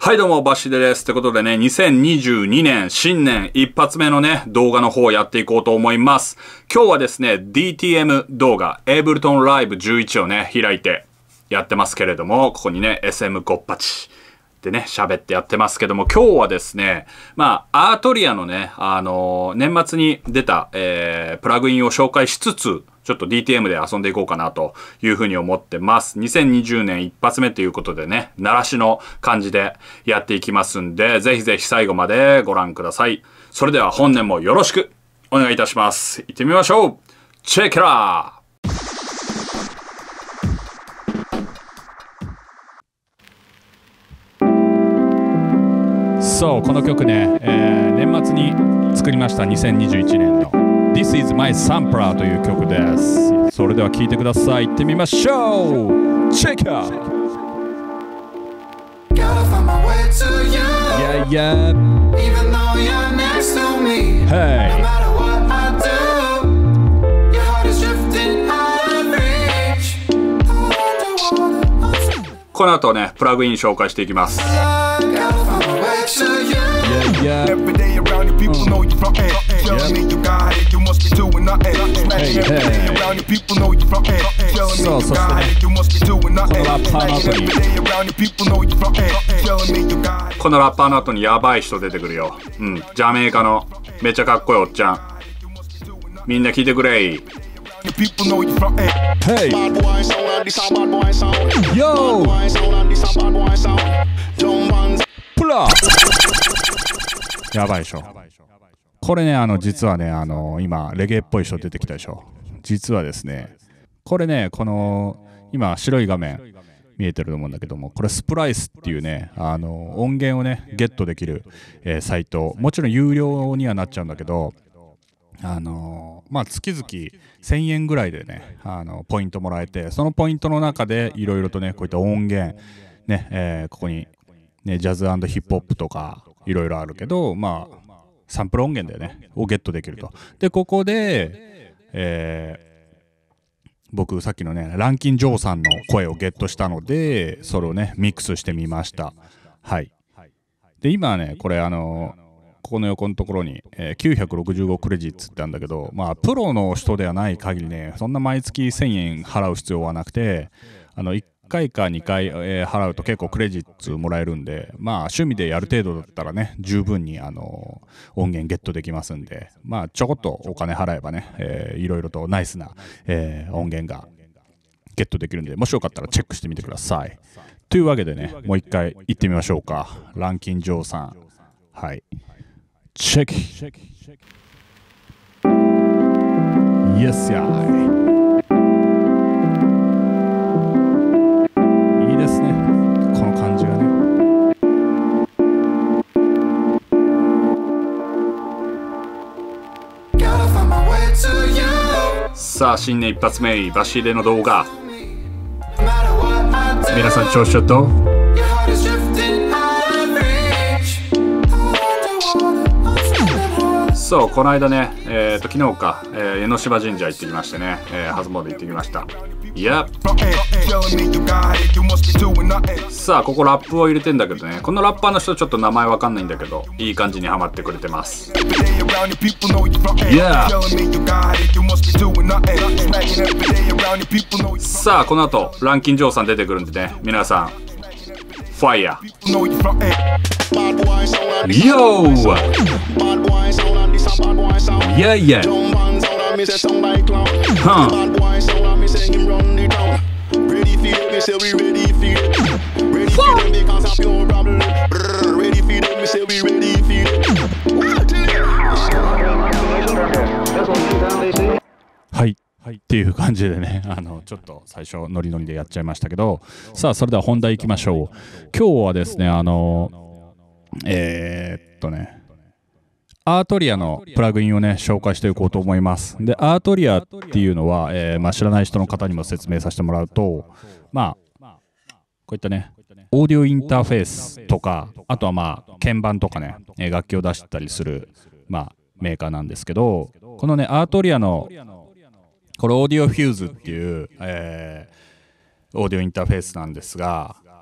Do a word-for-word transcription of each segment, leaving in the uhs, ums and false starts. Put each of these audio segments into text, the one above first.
はいどうも、バッシデです。ってことでね、にせんにじゅうにねん新年一発目のね、動画の方をやっていこうと思います。今日はですね、ディーティーエム 動画、エイブルトンライブじゅういちをね、開いてやってますけれども、ここにね、エスエム ゴッパチでね、喋ってやってますけども、今日はですね、まあ、アートリアのね、あのー、年末に出た、えー、プラグインを紹介しつつ、ちょっと ディーティーエム で遊んでいこうかなというふうに思ってます。にせんにじゅうねん一発目ということでね、鳴らしの感じでやっていきますんで、ぜひぜひ最後までご覧ください。それでは本年もよろしくお願いいたします。行ってみましょう。チェックラーそう、この曲ね、えー、年末に作りました。にせんにじゅういちねんのThis is my sampler という曲です。それでは聴いてください。行ってみましょう。チェックアウト。Yeah, yeah. Even though you're next to me. Hey. No matter what I do, your heart is drifting out of reach. この後ね、プラグイン紹介していきます。Yeah, yeah. Every day around you, people know you from it. Telling me you got it, you must be doing nothing. Hey, hey. Every day around you, people know you from it. Telling me you got it, you must be doing nothing. Every day around you, people know you from it. Telling me you got it. このラッパーの後にやばい人出てくるよ。うん、ジャメイカのめっちゃかっこいいおっちゃん。みんな聞いてくれ。People know you from it. Hey. Bad boy sound and this a bad boy sound. Yo. Bad boy sound and this a bad boy sound. Jump on. Pull up. やばいでしょ。これね、あの実はね、あの今レゲエっぽい人出てきたでしょ。実はですね、これね、この今白い画面見えてると思うんだけども、これスプライスっていうね、あの音源をねゲットできる、えー、サイト、もちろん有料にはなっちゃうんだけど、あのまあ月々せんえんぐらいでね、あのポイントもらえて、そのポイントの中でいろいろとねこういった音源ね、えー、ここにねジャズ&ヒップホップとかいろいろあるけど、まあサンプル音源だよねをゲットできると。でここで、えー、僕さっきのねランキン・ジョーさんの声をゲットしたので、それをねミックスしてみました。はい。で今ねこれあのここの横のところに、えー、きゅうひゃくろくじゅうごクレジッツってあるんだけど、まあプロの人ではない限りね、そんな毎月せんえん払う必要はなくて、あのいっかいかにかい、えー、払うと結構クレジッツもらえるんで、まあ趣味でやる程度だったらね十分にあの音源ゲットできますんで、まあちょこっとお金払えばね、えー、いろいろとナイスな、えー、音源がゲットできるんで、もしよかったらチェックしてみてください。というわけでね、もう一回行ってみましょうか。ランキン・ジョーさん、はい、チェック。 Yes, yeah.さあ新年一発目バシレの動画、皆さん調子ちょっとそう、この間ね、えー、と昨日か、えー、江ノ島神社行ってきましてね、えー、初詣行ってきました。いやさあここラップを入れてんだけどね、このラッパーの人ちょっと名前わかんないんだけど、いい感じにハマってくれてます。いやさあこの後ランキン・ジョーさん出てくるんでね、皆さんファイヤーヨーいやいやはんはいはいっていう感じでね、あのちょっと最初ノリノリでやっちゃいましたけど、さあそれでは本題いきましょう。今日はですね、あのえー、っとねアートリアのプラグインをね紹介していこうと思います。でアートリアっていうのは、えーまあ、知らない人の方にも説明させてもらうと、まあこういったねオーディオインターフェースとか、あとはまあ鍵盤とかね楽器を出したりする、まあ、メーカーなんですけど、このねアートリアのこれオーディオフューズっていう、えー、オーディオインターフェースなんですが、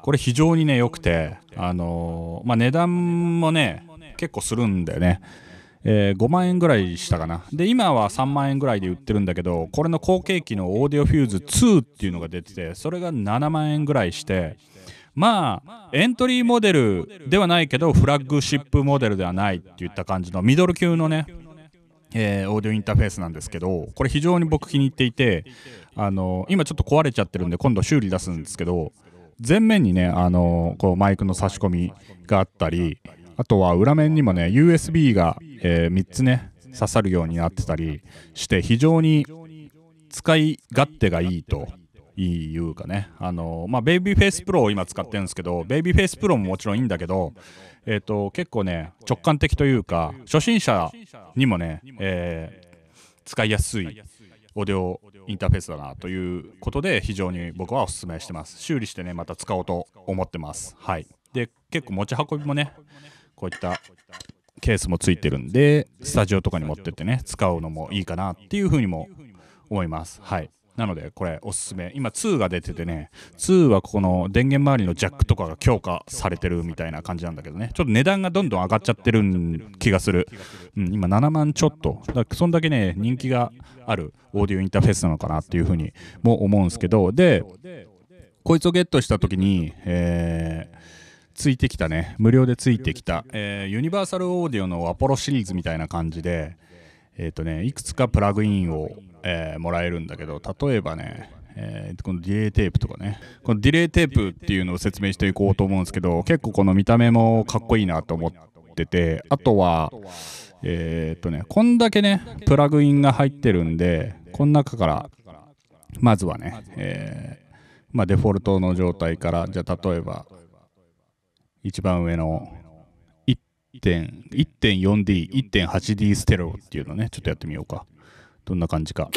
これ非常にね良くて、あのー、まあ値段もね結構するんだよね。えー、ごまんえんぐらいしたかな。で今はさんまんえんぐらいで売ってるんだけど、これの後継機のオーディオフューズツーっていうのが出てて、それがななまんえんぐらいして、まあエントリーモデルではないけどフラッグシップモデルではないっていった感じのミドル級のね、えー、オーディオインターフェースなんですけど、これ非常に僕気に入っていて、あのー、今ちょっと壊れちゃってるんで今度修理出すんですけど、前面にね、あのー、こうマイクの差し込みがあったり、あとは裏面にもね ユーエスビー が、えー、みっつね刺さるようになってたりして、非常に使い勝手がいいというかね、あのー、まあベイビーフェイスプロを今使ってるんですけど、ベイビーフェイスプロももちろんいいんだけど、えーと結構ね直感的というか、初心者にもね、えー、使いやすいオーディオインターフェースだなということで、非常に僕はおすすめしてます。修理してねまた使おうと思ってます。はい。で結構持ち運びもね、こういったケースもついてるんで、スタジオとかに持ってってね使うのもいいかなっていうふうにも思います。はい。なのでこれおすすめ。今ツーが出ててね、ツーはここの電源周りのジャックとかが強化されてるみたいな感じなんだけどね、ちょっと値段がどんどん上がっちゃってる気がする。うん、今ななまんちょっとだ、そんだけね人気があるオーディオインターフェースなのかなっていうふうにも思うんですけど、でこいつをゲットした時に、えーついてきたね、無料でついてきた、えー、ユニバーサルオーディオのアポロシリーズみたいな感じで、えーとね、いくつかプラグインを、えー、もらえるんだけど、例えばね、えー、このディレイテープとかね、このディレイテープっていうのを説明していこうと思うんですけど、結構この見た目もかっこいいなと思ってて、あとはえーとね、こんだけねプラグインが入ってるんで、この中からまずはね、えーまあ、デフォルトの状態から、じゃあ例えば一番上の いってんよんディー、いってんはちディー ステレオっていうのね、ちょっとやってみようか。どんな感じか。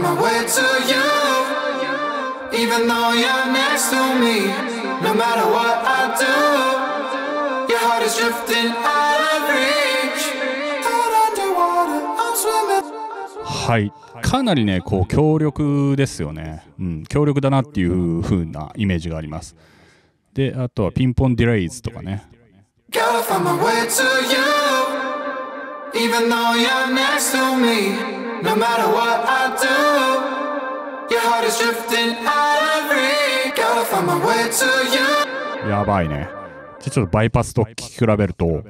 はい、かなりねこう強力ですよね。うん、強力だなっていう風なイメージがあります。で、あとはピンポンディレイズとかね。やばいね。ちょっとバイパスと聞き比べると、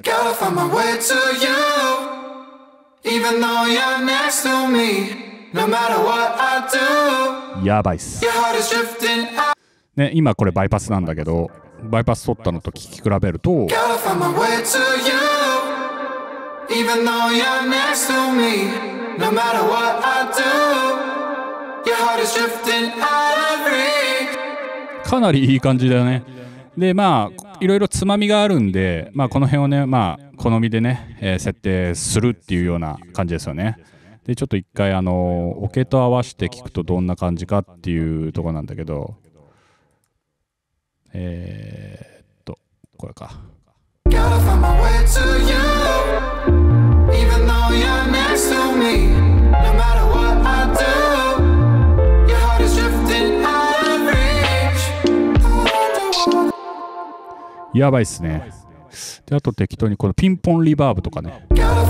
やばいっす。ね、今これバイパスなんだけど、バイパス取ったのと聞き比べると、かなりいい感じだよね。でまあいろいろつまみがあるんで、まあ、この辺をねまあ好みでね、えー、設定するっていうような感じですよね。でちょっと一回あのオケと合わせて聞くとどんな感じかっていうところなんだけど、えー、っとこれか。やばいっすね。であと適当にこのピンポンリバーブとかね。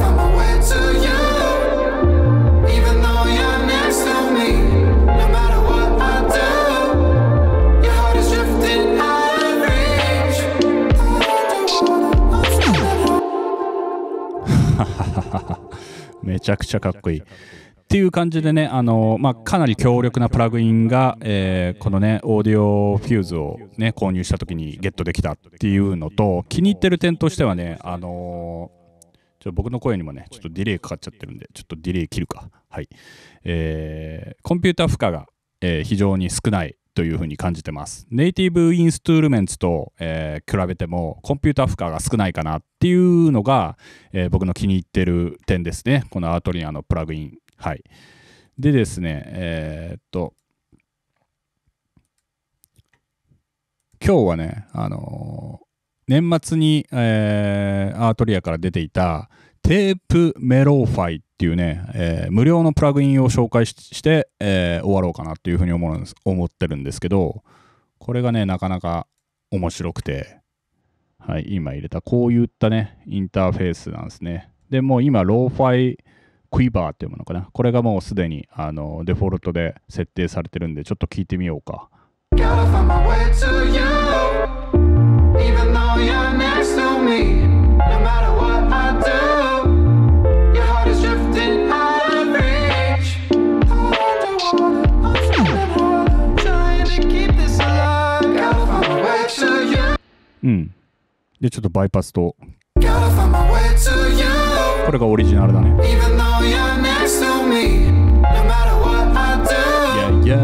めちゃくちゃかっこいいっていう感じでね、あのーまあ、かなり強力なプラグインが、えー、このねオーディオフューズを、ね、購入した時にゲットできたっていうのと、気に入ってる点としてはね、あのー、ちょ僕の声にもねちょっとディレイかかっちゃってるんで、ちょっとディレイ切るか。はい、えー、コンピューター負荷が、えー、非常に少ないというふうに感じてます。ネイティブインストゥルメンツと、えー、比べてもコンピューター負荷が少ないかなっていうのが、えー、僕の気に入ってる点ですね、このアートリアのプラグイン。はい、でですね、えー、っと今日はね、あのー、年末に、えー、アートリアから出ていたテープメローファイっていうね、えー、無料のプラグインを紹介 し, して、えー、終わろうかなっていうふうに思うんです思ってるんですけど、これがねなかなか面白くて、はい、今入れたこういったね、インターフェースなんですね。で、もう今、ローファイクイバーっていうものかな。これがもうすでにあのデフォルトで設定されてるんで、ちょっと聞いてみようか。うん。で、ちょっとバイパスと、これがオリジナルだね。いやいや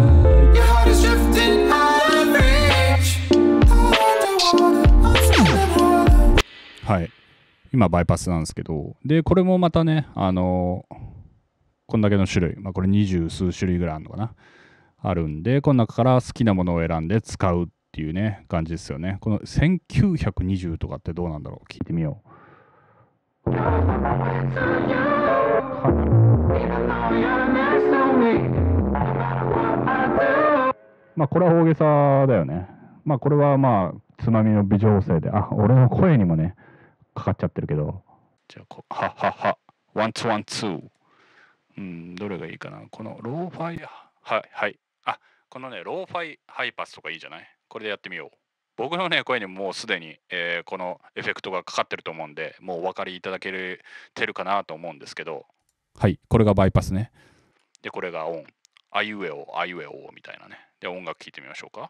はい。今バイパスなんですけど、で、これもまたね、あのー、こんだけの種類、まあこれ二十数種類ぐらいあるのかな。あるんで、この中から好きなものを選んで使うっていうね、感じですよね。このせんきゅうひゃくにじゅうとかってどうなんだろう。聞いてみよう。まあこれは大げさだよね。まあこれはまあつまみの微調整で、あ、俺の声にもねかかっちゃってるけど、じゃあこはははワンツーワンツー、うん、どれがいいかな。このローファイ、はいはい、あ、このねローファイハイパスとかいいじゃない。これでやってみよう。僕のね声にももうすでに、えー、このエフェクトがかかってると思うんで、もうお分かりいただけてるかなと思うんですけど、はい、これがバイパスね。でこれがオン、あいうえおあいうえおみたいなね。で音楽聴いてみましょうか。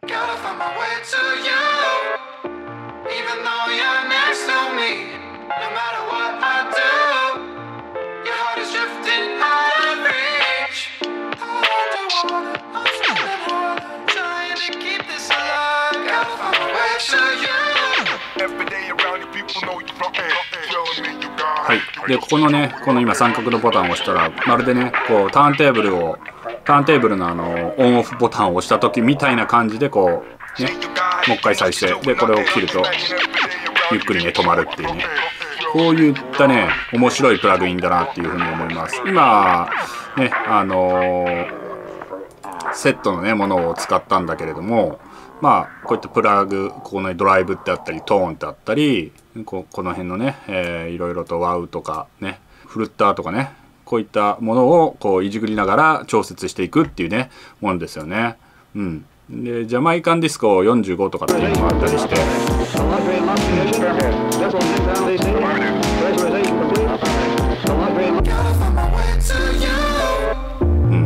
はい、でここのね、この今三角のボタンを押したら、まるでね、こうターンテーブルをターンテーブルのあのオンオフボタンを押した時みたいな感じでこうね、もう一回再生でこれを切るとゆっくりね止まるっていうね、こういったね面白いプラグインだなっていうふうに思います。今ね、あのー、セットのねものを使ったんだけれども、まあこういったプラグ、ここのドライブってあったりトーンってあったり、こ, この辺のね、えー、いろいろとワウとかね、フルッターとかね、こういったものをこういじくりながら調節していくっていうねものですよね。うん。でジャマイカンディスコよんじゅうごとかっていうのもあったりして、うん、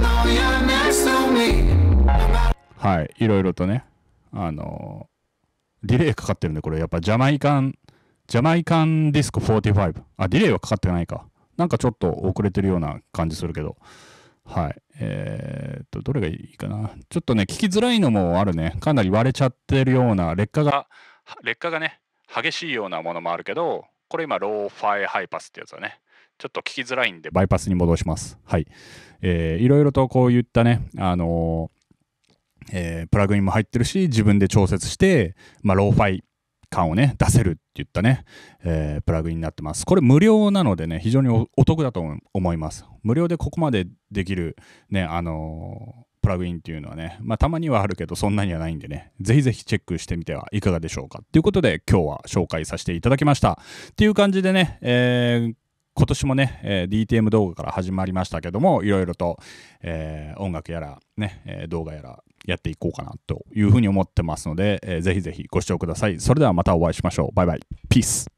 はい、いろいろとね、あのディレイかかってるんで、これやっぱジャマイカンジャマイカンディスコよんじゅうご、あ、ディレイはかかってないか。なんかちょっと遅れてるような感じするけど、はい。えー、っと、どれがいいかな。ちょっとね、聞きづらいのもあるね。かなり割れちゃってるような、劣化が、劣化がね、激しいようなものもあるけど、これ今、ローファイハイパスってやつはね、ちょっと聞きづらいんで、バイパスに戻します。はい。えー、いろいろとこういったね、あのーえー、プラグインも入ってるし、自分で調節して、まあ、ローファイ感をね出せるって言ったね、えー、プラグインになってます。これ無料なのでね、非常に お, お得だと思います。無料でここまでできるね、あのー、プラグインっていうのはね、まあたまにはあるけどそんなにはないんでね、ぜひぜひチェックしてみてはいかがでしょうかということで、今日は紹介させていただきましたっていう感じでね、えー今年もね、えー、ディーティーエム 動画から始まりましたけども、いろいろと、えー、音楽やらね、えー、動画やらやっていこうかなというふうに思ってますので、えー、ぜひぜひご視聴ください。それではまたお会いしましょう。バイバイ。ピース。